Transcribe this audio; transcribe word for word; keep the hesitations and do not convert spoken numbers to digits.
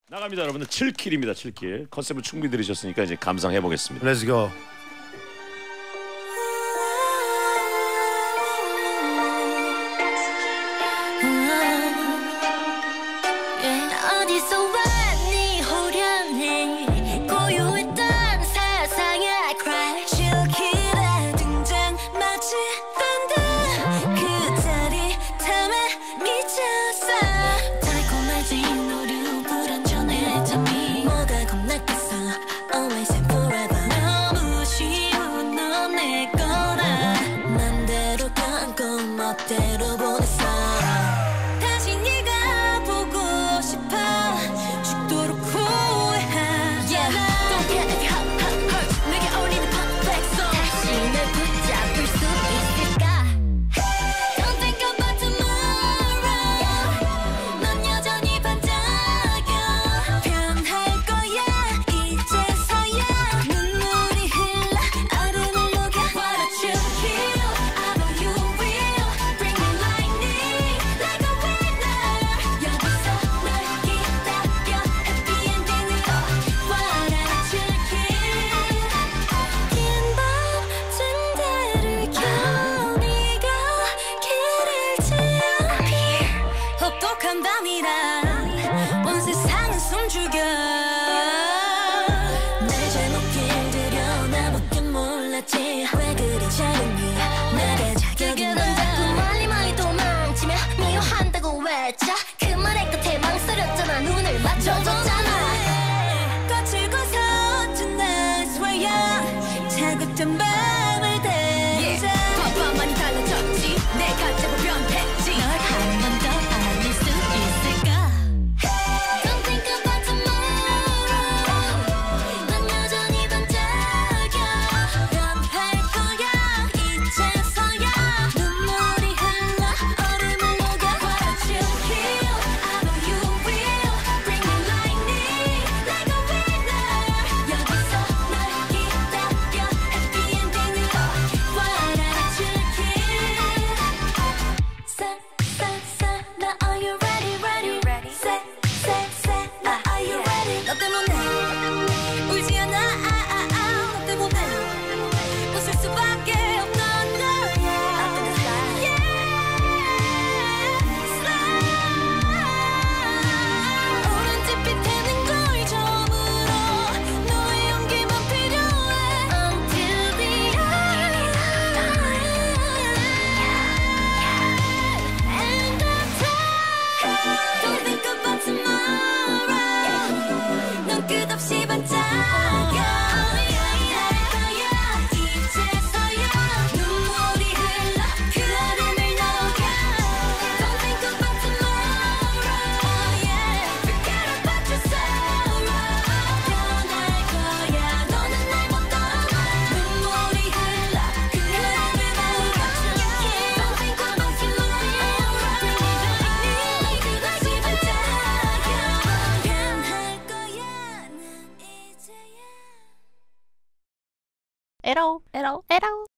나갑니다, 여러분들. 칠 킬입니다. 칠 킬. 컨셉을 충분히 들으셨으니까 이제 감상해 보겠습니다. Let's go. 온 세상은 숨죽여 내 잘못 길들여 나밖에 몰랐지 왜 그리 작은니 내게 자격이 난 자꾸 멀리 멀리 도망치며 미워한다고 외쳐 그 말의 끝에 망설였잖아 눈을 맞춰줬잖아 거칠고서 tonight swear 차갑던 밤을 대자 봐봐많이 달라졌지 내가 자꾸 변했지 널 한 번 더 알릴 수 있을까 에러 에러 에러